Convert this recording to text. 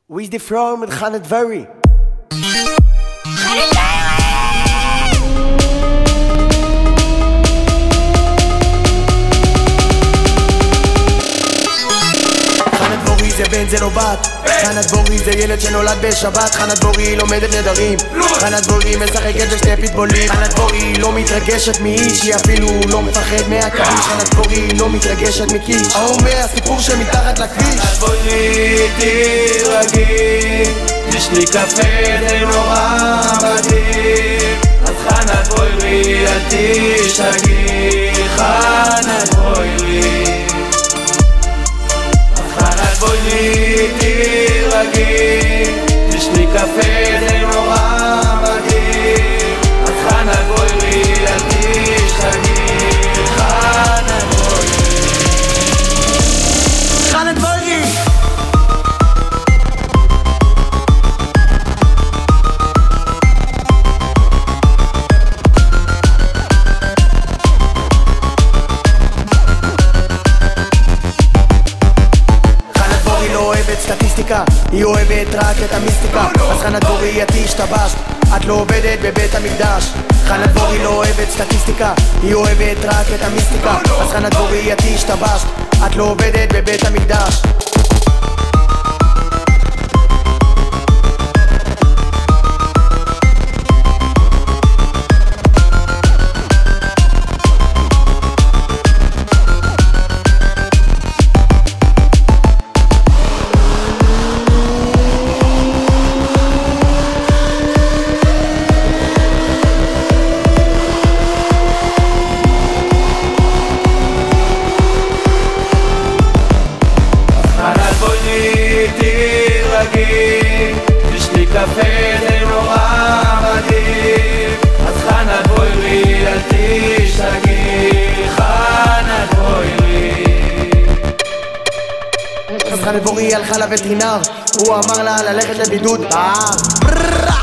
With the from with Khaled Very. זה בן זה לא בת, חנת בורי זה ילד שנולד בשבת, חנת בורי לומדת נדרים, חנת בורי משחקת בשתי פיטבולים, חנת בורי לא מתרגשת מאיש, היא אפילו לא מפחד מהכביש, חנת בורי לא מתרגשת מקיש, האומר הסיפור שמתחת לכביש. חנת בורי תירגעי, תשני קפה זה נורא מדהים, אז חנת בורי אל תשתגעי, חנת בורי בואי תירגעי, תשני קפה זה נורא מדהים, אז חנת בואי אל תשתגעי, חנת בואי חנת בורי סטטיסטיקה, היא אוהבת רק את המיסטיקה, אז חנת בורי את השתבשת, את לא עובדת בבית המקדש. חנת בורי לא אוהבת סטטיסטיקה, היא אוהבת רק את המיסטיקה, אז חנת בורי את השתבשת, את לא עובדת בבית המקדש. תירגעי, תשני קפה זה נורא מדהים, אז חנת בורי אל תשתגעי, חנת בורי. אז חנת בורי הלכה לווטרינר, הוא אמר לה ללכת לבידוד בהר.